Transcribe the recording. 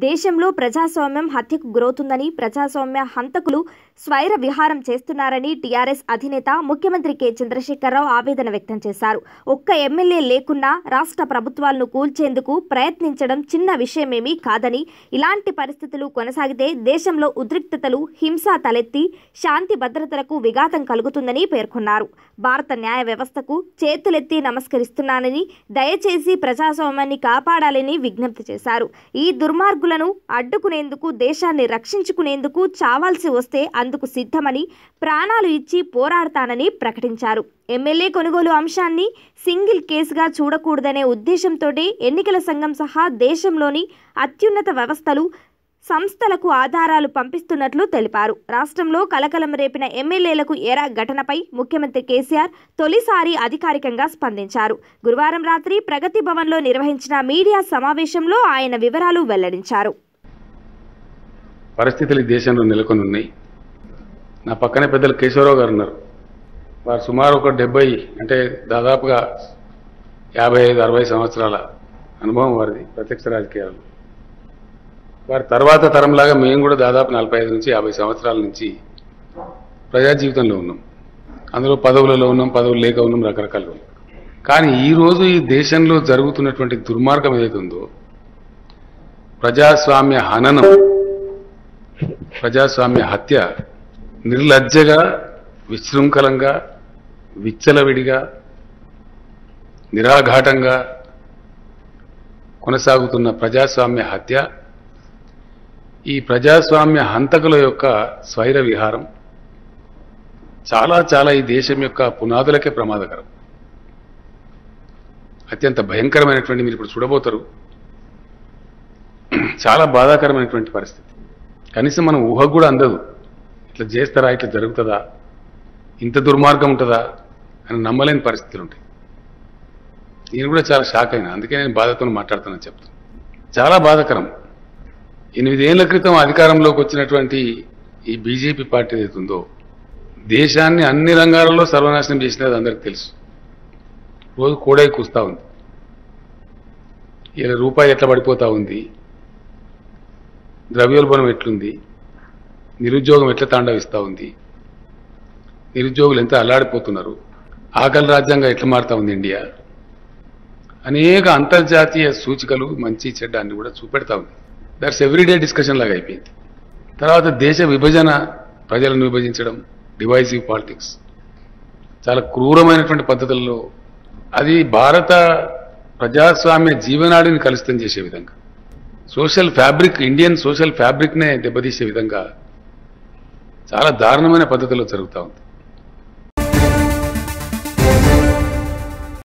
దేశంలో ప్రజాస్వామ్యం హత్యకు గురవుతుందని, ప్రజాస్వామ్య హంతకులు స్వైర విహారం చేస్తున్నారని టీఆర్ఎస్ అధినేత ముఖ్యమంత్రి కె చంద్రశేఖరరావు ఆవేదన వ్యక్తం చేశారు. ఒక్క ఎమ్మెల్యే లేకున్నా రాష్ట్ర ప్రభుత్వాలను కూల్చేందుకు ప్రయత్నించడం చిన్న విషయమేమీ కాదని, ఇలాంటి పరిస్థితులు కొనసాగితే దేశంలో ఉద్రిక్తతలు, హింస తలెత్తి శాంతి భద్రతలకు విఘాతం కలుగుతుందని పేర్కొన్నారు. భారత న్యాయ వ్యవస్థకు చేతులెత్తి నమస్కరిస్తున్నానని, దయచేసి ప్రజాస్వామ్యాన్ని కాపాడాలని విజ్ఞప్తి చేశారు. ఈ దుర్మార్గులను అడ్డుకునేందుకు, దేశాన్ని రక్షించుకునేందుకు చావాల్సి వస్తే అందుకు సిద్ధమని, ప్రాణాలు ఇచ్చి పోరాడతానని ప్రకటించారు. ఎమ్మెల్యే కొనుగోలు అంశాన్ని సింగిల్ కేసుగా చూడకూడదనే ఉద్దేశంతోటే ఎన్నికల సంఘం సహా దేశంలోని అత్యున్నత వ్యవస్థలు, సంస్థలకు ఆధారాలు పంపిస్తున్నట్లు తెలిపారు. రాష్ట్రంలో కలకలం రేపిన ఎమ్మెల్యేలకు ఎరా ఘటనపై ముఖ్యమంత్రి కేసీఆర్ తొలిసారి అధికారికంగా స్పందించారు. గురువారం రాత్రి ప్రగతి భవన్లో నిర్వహించిన మీడియా సమావేశంలో ఆయన వివరాలు వెల్లడించారు. పరిస్థితులు దేశంలో నెలకొని ఉన్నాయి. నా పక్కనే పెద్దలు కేశవరావు గారు ఉన్నారు. వారు సుమారు ఒక 70 అంటే దాదాపుగా 55-60 సంవత్సరాల అనుభవం వారిది ప్రత్యక్ష రాజకీయాలు. వారి తర్వాత తరంలాగా మేము కూడా దాదాపు 45 నుంచి 50 సంవత్సరాల నుంచి ప్రజా జీవితంలో ఉన్నాం. అందులో పదవులలో ఉన్నాం, పదవులు లేక ఉన్నాం, రకరకాలుగా ఉన్నాం. కానీ ఈరోజు ఈ దేశంలో జరుగుతున్నటువంటి దుర్మార్గం ఏదైతే ఉందో, ప్రజాస్వామ్య హననం, ప్రజాస్వామ్య హత్య నిర్లజ్జగా, విశృంఖలంగా, విచ్చలవిడిగా, నిరాఘాటంగా కొనసాగుతున్న ప్రజాస్వామ్య హత్య, ఈ ప్రజాస్వామ్య హంతకుల యొక్క స్వైర విహారం చాలా చాలా ఈ దేశం యొక్క పునాదులకే ప్రమాదకరం. అత్యంత భయంకరమైనటువంటి, మీరు ఇప్పుడు చూడబోతారు, చాలా బాధాకరమైనటువంటి పరిస్థితి. కనీసం మనం ఊహకు కూడా అందదు. ఇట్లా చేస్తారా, ఇట్లా జరుగుతుందా, ఇంత దుర్మార్గం ఉంటుందా అని నమ్మలేని పరిస్థితులు ఉంటాయి. నేను కూడా చాలా షాక్ అయినా, అందుకే నేను బాధతో మాట్లాడుతానని చెప్తాను. చాలా బాధాకరం. 8 ఏళ్ల క్రితం అధికారంలోకి వచ్చినటువంటి ఈ బీజేపీ పార్టీ ఏదైతుందో, దేశాన్ని అన్ని రంగాలలో సర్వనాశనం చేసినది అందరికీ తెలుసు. రోజు కోడై కూస్తా ఉంది. ఇలా రూపాయి ఎట్లా పడిపోతా ఉంది, ద్రవ్యోల్బణం ఎట్లుంది, నిరుద్యోగం ఎట్లా తాండవిస్తూ ఉంది, నిరుద్యోగులు ఎంత అల్లాడిపోతున్నారు, ఆకలి రాజ్యాంగం ఎట్లా మారుతా ఉంది ఇండియా, అనేక అంతర్జాతీయ సూచికలు మంచి చెడ్డ అన్ని కూడా చూపెడతా ఉంది. దట్స్ ఎవ్రీడే డిస్కషన్ లాగా అయిపోయింది. తర్వాత దేశ విభజన, ప్రజలను విభజించడం, డివైసివ్ పాలిటిక్స్, చాలా క్రూరమైనటువంటి పద్ధతుల్లో, అది భారత ప్రజాస్వామ్య జీవనాడిని కలుషితం చేసే విధంగా, సోషల్ ఫ్యాబ్రిక్, ఇండియన్ సోషల్ ఫ్యాబ్రిక్నే దెబ్బతీసే విధంగా చాలా దారుణమైన పద్ధతిలో జరుగుతూ ఉంది.